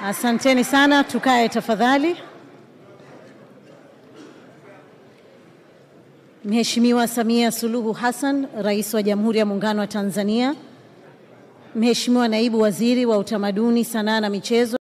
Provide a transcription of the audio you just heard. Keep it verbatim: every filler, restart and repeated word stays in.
Asanteni sana, tukae tafadhali. Mheshimiwa Samia Suluhu Hassan, Rais wa Jamhuri ya Muungano wa Tanzania. Mheshimiwa Naibu Waziri wa Utamaduni, Sanaa na Michezo